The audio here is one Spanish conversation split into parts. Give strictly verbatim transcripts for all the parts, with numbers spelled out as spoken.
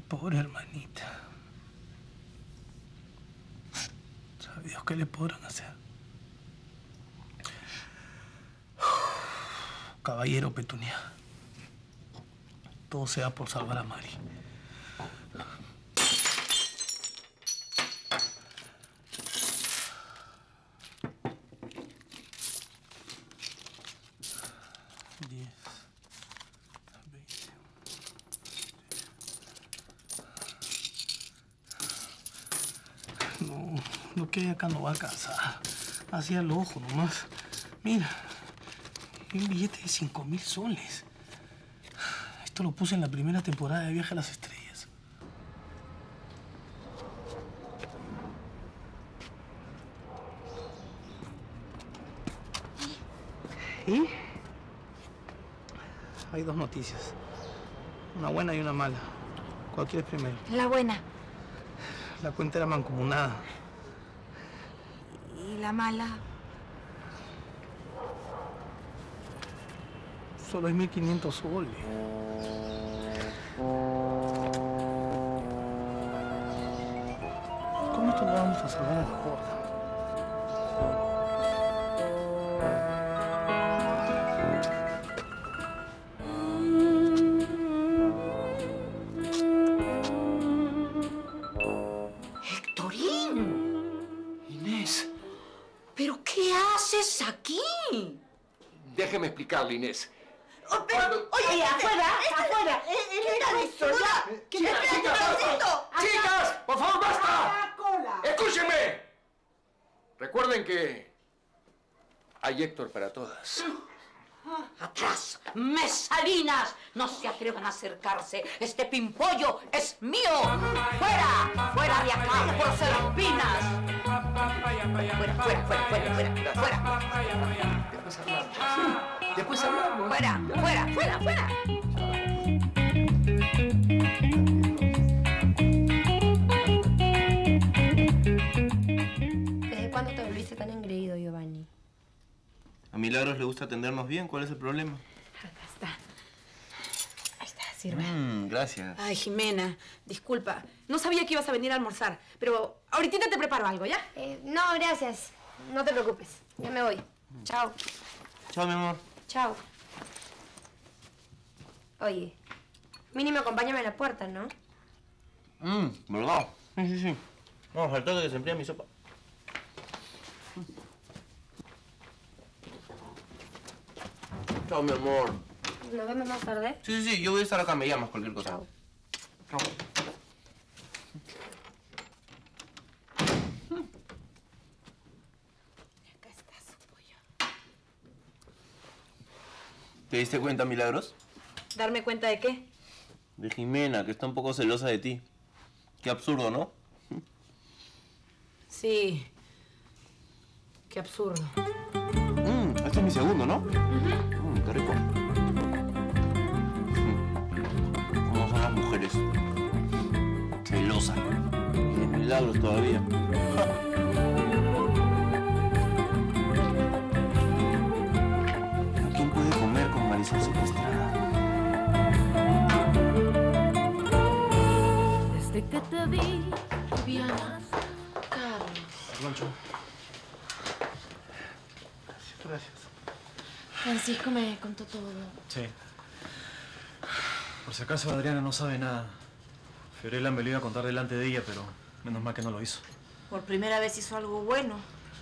Pobre hermanita. ¿Sabe Dios qué le podrán hacer? Caballero Petunia. Todo sea por salvar a Mari. Diez, veinte. No, lo que hay acá no va a alcanzar. Hacia el ojo nomás. Mira, hay un billete de cinco mil soles. Esto lo puse en la primera temporada de Viaje a las Estrellas. ¿Y? Hay dos noticias. Una buena y una mala. ¿Cuál quieres primero? La buena. La cuenta era mancomunada. ¿Y la mala? Solo hay mil quinientos soles. ¿Cómo esto lo vamos a salvar a la gorda? ¡Héctorín! Inés. ¿Pero qué haces aquí? Déjeme explicarle, Inés. Oh, pero, Cuando- oye, afuera, afuera. ¿Qué tal esto? ¿Qué Chicas, tal chicas, esto? basta. ¡Chicas! ¡Por favor, basta! cola! ¡Escúchenme! Recuerden que hay Héctor para todas. ¡Atrás! ¡Mesalinas! No se atrevan a acercarse. Este pimpollo es mío. ¡Fuera! ¡Fuera de acá, por ser espinas! ¡Fuera, fuera, fuera, fuera, fuera! ¡Fuera! Después hablamos. Sí, después hablamos. ¡Fuera, fuera, fuera, fuera! ¿Desde cuándo te volviste tan engreído, Giovanni? A Milagros le gusta atendernos bien. ¿Cuál es el problema? Acá está. Ahí está, sirve. Mmm, gracias. Ay, Jimena, disculpa. No sabía que ibas a venir a almorzar, pero ahorita te preparo algo, ¿ya? Eh, no, gracias. No te preocupes. Ya me voy. Chao. Chao, mi amor. Chao. Oye, mínimo acompáñame a la puerta, ¿no? Mmm, ¿verdad? Sí, sí, sí. No, faltó que se enfríe mi sopa. Chao, mi amor. ¿Nos vemos más tarde? Sí, sí, sí. Yo voy a estar acá. Me llamas cualquier cosa. Chao. Chao. Acá está su pollo. ¿Te diste cuenta, Milagros? ¿Darme cuenta de qué? De Jimena, que está un poco celosa de ti. Qué absurdo, ¿no? Sí. Qué absurdo. Mmm, este es mi segundo, ¿no? Mmm, qué rico. Mm. ¿Cómo son las mujeres? Celosa. Y de Milagros todavía. ¿Quién puede comer con Marisol secuestrada? Desde que te vi, Viana, Carlos. Loncho. Gracias. Francisco me contó todo. Sí. Por si acaso Adriana no sabe nada. Fiorella me lo iba a contar delante de ella, pero menos mal que no lo hizo. Por primera vez hizo algo bueno.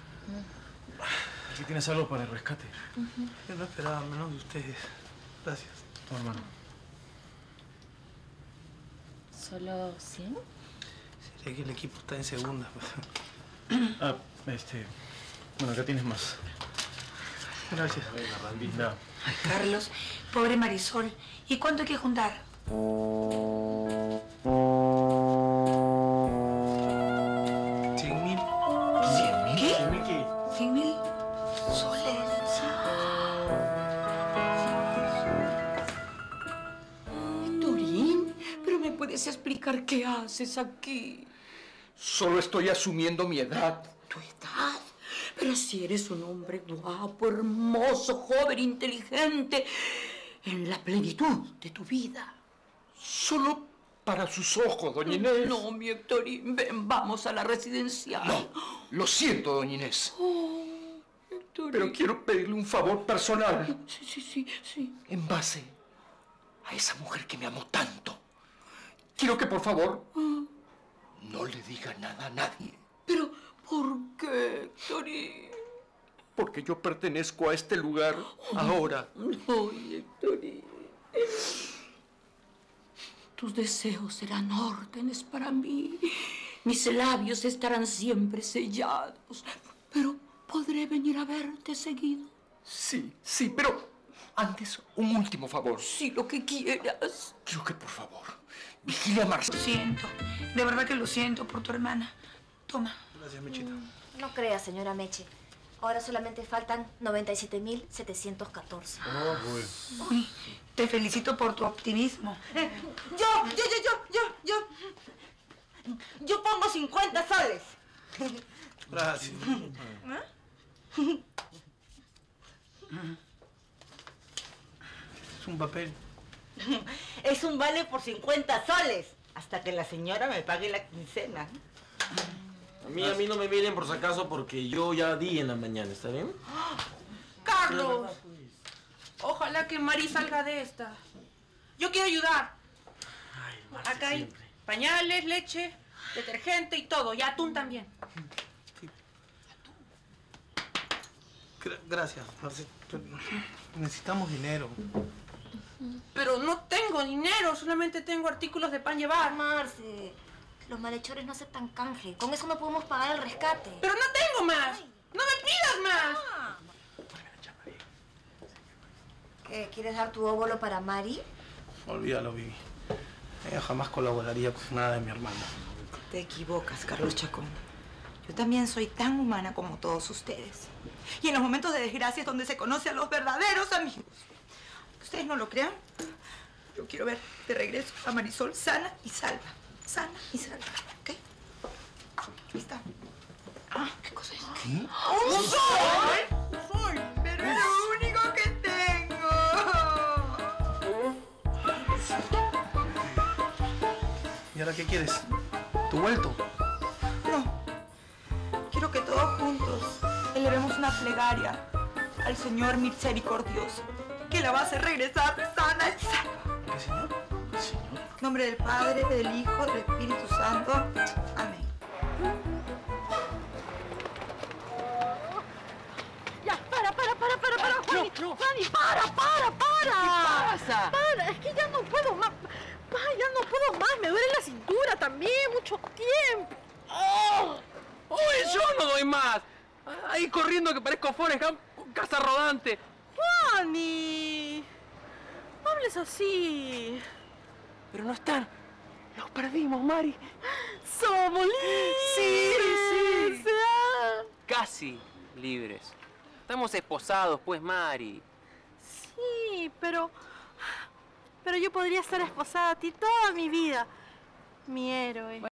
Aquí tienes algo para el rescate. Yo no esperaba menos de ustedes. Gracias. Toma, hermano. ¿Solo cien? Sería que el equipo está en segunda. Ah, este... Bueno, acá tienes más. Gracias. Ya. Ay, Carlos, pobre Marisol. ¿Y cuánto hay que juntar? ¿Cien mil? ¿Cien mil? ¿Qué? ¿Cien mil qué? ¿Cien mil soles? Héctorín, ¿pero me puedes explicar qué haces aquí? Solo estoy asumiendo mi edad. ¿Tu edad? Pero si eres un hombre guapo, hermoso, joven, inteligente, en la plenitud de tu vida. Solo para sus ojos, doña Inés. No, mi Héctorín, ven, vamos a la residencial. No, lo siento, doña Inés. Oh, Héctorín. Pero quiero pedirle un favor personal. Sí, sí, sí, sí. En base a esa mujer que me amó tanto. Quiero que, por favor, no le diga nada a nadie. Pero, ¿por qué, Héctorín? Porque yo pertenezco a este lugar ahora. No, Héctorín. Tus deseos serán órdenes para mí. Mis labios estarán siempre sellados. Pero podré venir a verte seguido. Sí, sí, pero antes un último favor. Sí, lo que quieras. Quiero que, por favor, vigile a Marcela. Lo siento. De verdad que lo siento por tu hermana. Toma. Gracias, Mechita. No crea, señora Meche. Ahora solamente faltan noventa y siete mil setecientos catorce. Uy, te felicito por tu optimismo. Yo, yo, yo, yo, yo, yo. Yo pongo cincuenta soles. Gracias. Es un papel. Es un vale por cincuenta soles. Hasta que la señora me pague la quincena. A mí, a mí no me miren por si acaso porque yo ya di en la mañana, ¿está bien? ¡Carlos! Ojalá que Mari salga de esta. Yo quiero ayudar. Ay, Marce, Acá hay siempre. pañales, leche, detergente y todo. Y atún también. Gra- Gracias, Marce. Pero necesitamos dinero. Pero no tengo dinero, solamente tengo artículos de pan llevar. Marce, los malhechores no aceptan canje. Con eso no podemos pagar el rescate. Pero no tengo más. No me pidas más. ¿Qué, ¿Quieres dar tu óvulo para Mari? Olvídalo, Vivi. Ella jamás colaboraría con nada de mi hermana. Te equivocas, Carlos Chacón. Yo también soy tan humana como todos ustedes. Y en los momentos de desgracia es donde se conoce a los verdaderos amigos. ¿Ustedes no lo crean? Yo quiero ver de regreso a Marisol sana y salva. Sana y salva, ¿ok? Ahí está. Ah, ¿qué cosa es? ¿Qué? ¡Un sol! ¡Un sol! ¡Pero es lo único que tengo! ¿Y ahora qué quieres? ¿Tu vuelto? No. Quiero que todos juntos elevemos una plegaria al Señor misericordioso, que la va a hacer regresar sana y salva. ¿Qué, señor? Señor. En nombre del Padre, del Hijo, del Espíritu Santo. Amén. Ya, para, para, para, para, para, Juani. no. Juani, para, para, para. ¿Qué pasa? Para, es que ya no puedo más. Ay, ya no puedo más, me duele la cintura también, mucho tiempo. ¡Oh! ¡Uy, yo no doy más! Ahí corriendo que parezco Forrest Gump, casa rodante. Juani, no hables así. Pero no están. Los perdimos, Mari. Somos libres. Sí, sí. Ah. Casi libres. Estamos esposados, pues, Mari. Sí, pero... Pero yo podría estar esposada a ti toda mi vida. Mi héroe.